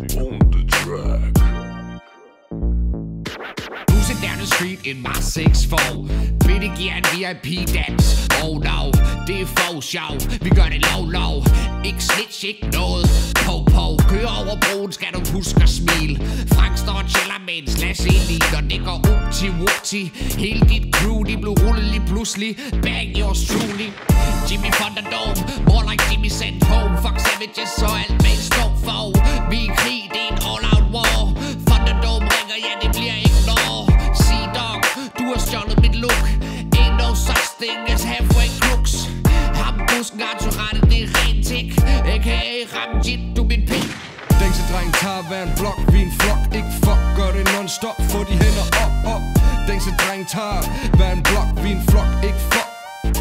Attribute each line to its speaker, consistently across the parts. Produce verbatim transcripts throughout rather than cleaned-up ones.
Speaker 1: on the track.
Speaker 2: Cruising down the street in my six four. Bitte giver en V I P-dans. Oh no, det er for sjov. Vi gør det lov, lov. Ikke snitch, ikke noget. Po, po, kør over broen, skal du huske at smile. Frank står og chiller med en slash elite, og det går upti-wupti. Hele dit crew, de blev rullet lige pludselig. Bang, yours truly. Jimmy Thunderdome, more like Jimmy sent home. Fuck savages, så alt med en stor for. Vi er i krig, det er en all-out war. Thunderdome ringer, ja det bliver ikke når. Sea-Dog, du har stjålet mit look. Ain't no such thing as halfway crooks. Ham busken har Tourette, det er rent tik. A K A Ramjit, du min pik.
Speaker 3: Dængsedreng tager hver en blok, vi en flok. Ikke fuck, gør det non-stop, få de hænder op, op. Dængsedreng tager hver en blok, vi en flok. Ikke fuck.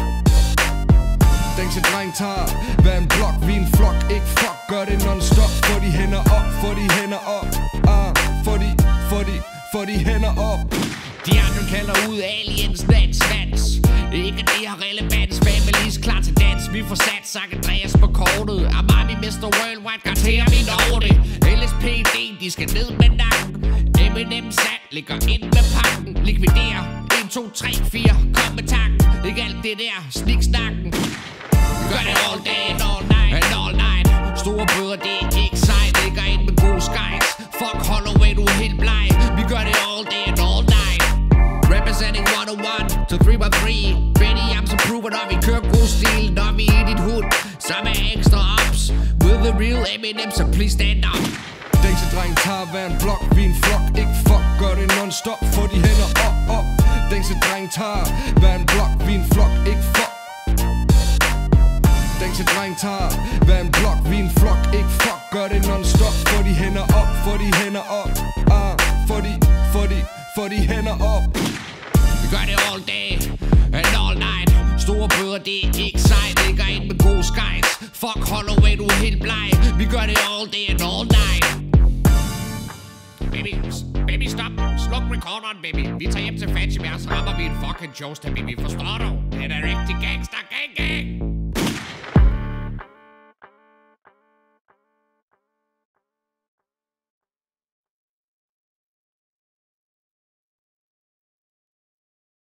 Speaker 3: Dængsedreng tager hver en blok, vi en flok. Ikke fuck, gør det non-stop, få de hænder op, få de hænder op. Ah, få de, få de, få de hænder op.
Speaker 2: De andre kalder ud aliens, dans, svans. Ikke det har relevans, families klar til dans. Vi får sat Sankt Andreas på kortet. Armani mister Worldwide, garanterer vi over det. L S P D, de skal ned med nakken. Eminem sat, ligger ind med pakken. Likviderer, en, to, tre, fire, kom med takken. Ikke alt det der, sniksnakken. Vi gør det all day and all night, and all night. Store bøder, det er ikke sejt. Ligger ind med gode skies. Fuck Holloway, du er helt bleg. Vi gør det all day and all night. Representing one oh one to three one three. Benny, I'm så proven, når vi kører god stil. Når vi er i dit hood, så er ekstra ups. With the real Eminem, so please stand up.
Speaker 3: Dængsedreng tager hver en blok, vi en flok. Ikke fuck, gør det non-stop, få de hænder op, op. Dængsedreng tager hver en blok, vi en flok. Ikke fuck. Dængsedreng tager hver en blok, vi en flok. Ikke fuck, gør det non-stop, få de hænder op, få de hænder op. Ah, få de, få de, få de hænder op.
Speaker 2: Vi gør det all day and all night. Store bøder, det er ikke sejt. Ligger ind med gode skies. Fuck Holloway, du er helt bleg. Vi gør det all day and all night. Baby, baby stop. Sluk recorderen, baby. Vi tager hjem til Fatship, og så rammer vi en fucking toast, baby. Forstår du? Det er da rigtig gangster.